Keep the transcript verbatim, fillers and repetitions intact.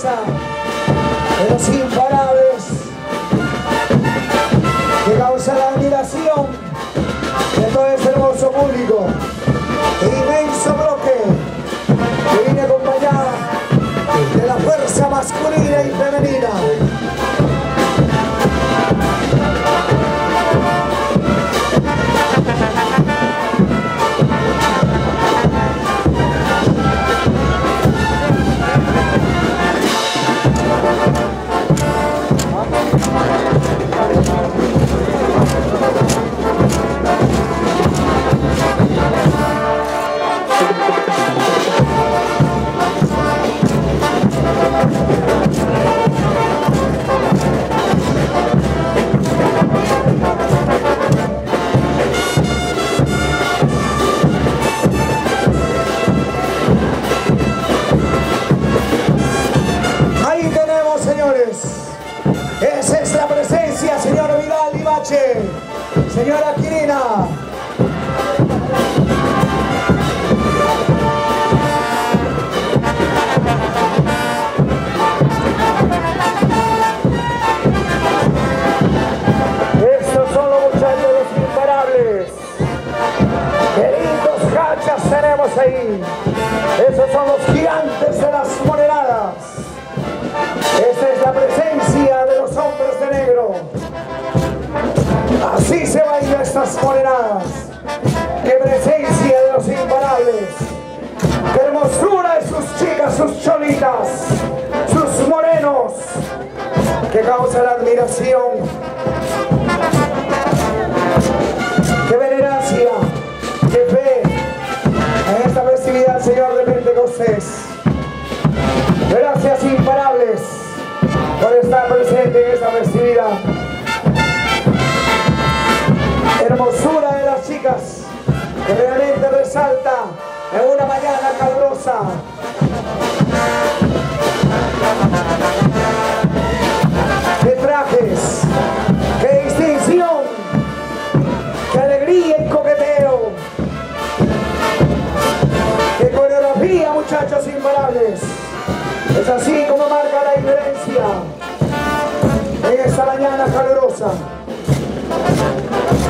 belleza de los imparables que causa la admiración de todo este hermoso público, el inmenso bloque que viene acompañado de la fuerza masculina y femenina. Esa es la presencia, señor Vidal Ibache, señora Quirina. Estos son los muchachos de los imparables. Qué lindos gachas tenemos ahí. Esos son los gigantes de las moneradas. Esta es la presencia de los hombres de negro. Así se bailan estas morenadas. ¡Qué presencia de los imparables! ¡Qué hermosura de sus chicas, sus cholitas, sus morenos! ¡Que causa la admiración! ¡Qué veneracia! ¡Qué fe en esta festividad, Señor de Pentecostés! Gracias, imparables, por estar presente en esta festividad. Hermosura de las chicas que realmente resalta en una mañana calurosa. ¡Qué trajes! ¡Qué distinción! ¡Qué alegría y coqueteo! ¡Qué coreografía, muchachos imparables! Es así como marca la diferencia en esta mañana calurosa.